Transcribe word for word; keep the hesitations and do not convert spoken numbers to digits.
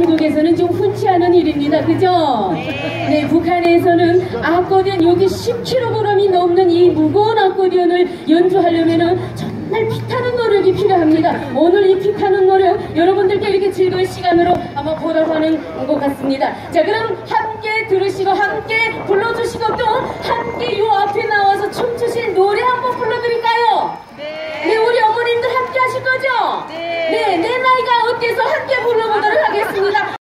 한국에서는 좀 흔치 않은 일입니다. 그죠? 네, 북한에서는 아코디언 여기 십 킬로그램이 넘는 이 무거운 아코디언을 연주하려면은 정말 피타는 노력이 필요합니다. 오늘 이 피타는 노력 여러분들께 이렇게 즐거운 시간으로 한번 보답하는 것 같습니다. 자, 그럼 함께 들으시고 함께 불러주시고